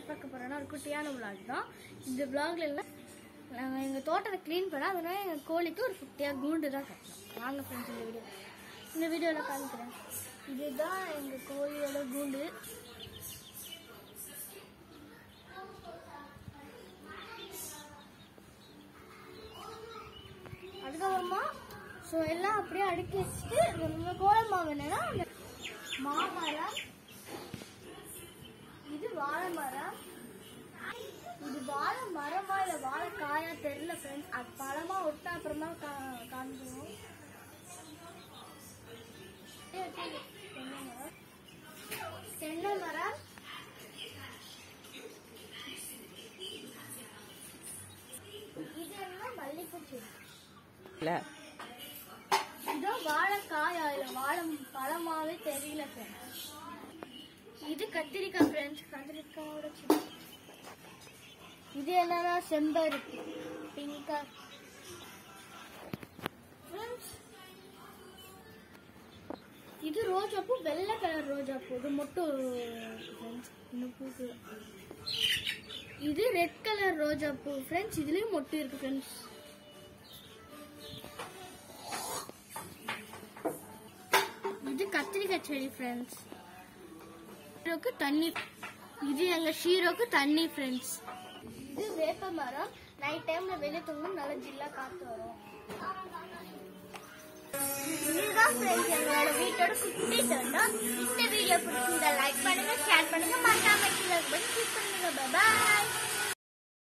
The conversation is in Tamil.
பார்க்க போறோம்னா ஒரு குட்டியான vlog தான். இந்த vlogல எல்லாம் நாங்கள் எங்கள் தோட்டத்தை க்ளீன் பண்ணோம். அதனால எங்கள் கோழிக்கு ஒரு குட்டியாக கூண்டு தான் கட்டணும். வாங்க ஃப்ரெண்ட்ஸ், இந்த வீடியோவில் காமிக்கிறேன். இதுதான் எங்கள் கோழியோட கூண்டு. அதுக்கப்புறமா ஸோ எல்லாம் அப்படியே அடுக்கி வச்சுட்டு நம்ம கோலம் மாவு என்னன்னா மாமரம், இது வாழை மரம். இது வாழை மரமா இல்லை வாழைக்காயா தெரியல ஃப்ரெண்ட்ஸ். அது பழமா விட்டா அப்புறமா காமிக்கணும். தென்னை மரம், இது என்ன மல்லிகைப்பூ செடி. இதோ வாழைக்காயா இல்லை வாழை பழமாவே தெரியல ஃப்ரெண்ட்ஸ். இது கத்திரிக்காய் ஃப்ரெண்ட்ஸ், கத்திரிக்காயோட செடி. இது என்னன்னா செம்பருத்தி பிங்கா ஃப்ரெண்ட்ஸ். இது ரோஜா பூ, வெள்ளை கலர் ரோஜா பூ. இது மட்டும் ஃப்ரெண்ட்ஸ் இன்னும் பூக்கு. இது ரெட் கலர் ரோஜா பூ ஃப்ரெண்ட்ஸ். இதுலயும் மொட்டு இருக்கு ஃப்ரெண்ட்ஸ். இது கத்திரிக்காய் செடி ஃப்ரெண்ட்ஸ். தண்ணி, இது எங்க ஷீரோக்கு தண்ணி ஃப்ரெண்ட்ஸ். இது வேப்ப மரம். நைட் டைம்ல வெளியே தூங்கும் நல்ல ஜில்லா காத்து வரும். இதுதான் ஃப்ரெண்ட்ஸ் எங்களோட வீட்டோட குட்டி தோட்டம். இந்த வீடியோ பிடிச்சிருந்தா லைக் பண்ணுங்க, ஷேர் பண்ணுங்க, மறக்காம கிளிக் பண்ணுங்க. பாய்.